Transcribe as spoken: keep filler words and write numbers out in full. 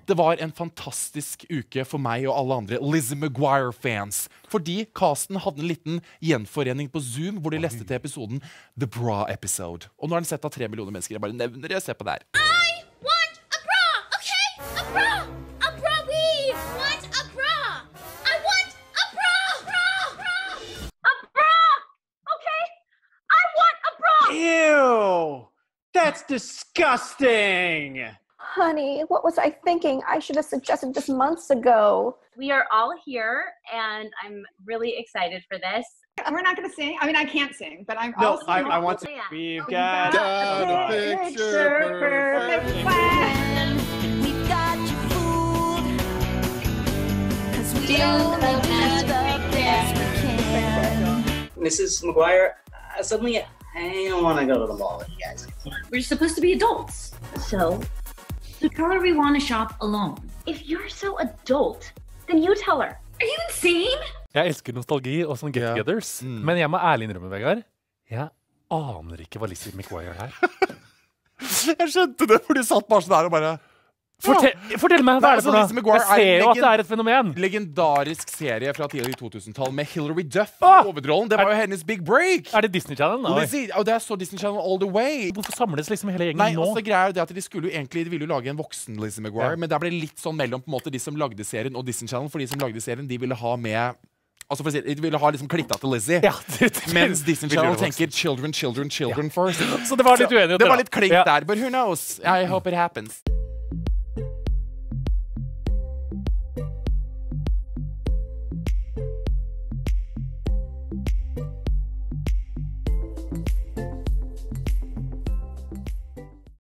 Det var en fantastisk uke for meg og alle andre Lizzie McGuire-fans. Fordi casten hadde en liten gjenforening på Zoom hvor de leste til episoden The Bra Episode. Og nå har den sett av tre millioner mennesker. Jeg bare nevner det, se på det her. I want a bra, okay? A bra! A bra, we want a bra! I want a bra! Bra! Bra! A bra! Okay? I want a bra! Ew! That's disgusting! Honey, what was I thinking? I should have suggested this months ago. We are all here, and I'm really excited for this. We're not going to sing. I mean, I can't sing, but I'm No, also... I, I want to. We've got, Got a picture perfect plan. We've got you fooled. Cause we do the best we can. Missus McGuire, uh, suddenly I don't want to go to the mall with you guys anymore. We're supposed to be adults. So, tell her we want to shop alone. If you're so adult, then you tell her. Are you insane? Jeg elsker nostalgi og sånne get-togethers, yeah. mm. men jeg må ærlig innrømme, Vegard, jeg aner ikke hva Lizzie McGuire er. Jeg skjønte det, for du satt bare sånn der og bare... Fortell, fortell meg, hva er det for Lizzie noe? McGuire Jeg ser er jo at det er et fenomen. Legendarisk serie fra tidlig to tusen-tall med Hilary Duff i Ah! hovedrollen. Det var jo hennes big break. Er det Disney Channel? Nei. Lizzie, og det er så Disney Channel all the way. Hvorfor samles liksom hele gjengen Nei, nå? altså greia er jo det at de skulle jo egentlig, de ville jo lage en voksen Lizzie McGuire, Ja. men det ble litt sånn mellom på en måte de som lagde serien og Disney Channel, for de som lagde serien, de ville ha med... Altså for å si, de ville ha liksom klitta til Lizzie. Ja, det, det, Mens Disney vil Channel gjøre tenker children, children, children Ja. first. Så det var litt uenighet Det der, var litt klink da. Ja. der, but who knows? I hope it happens.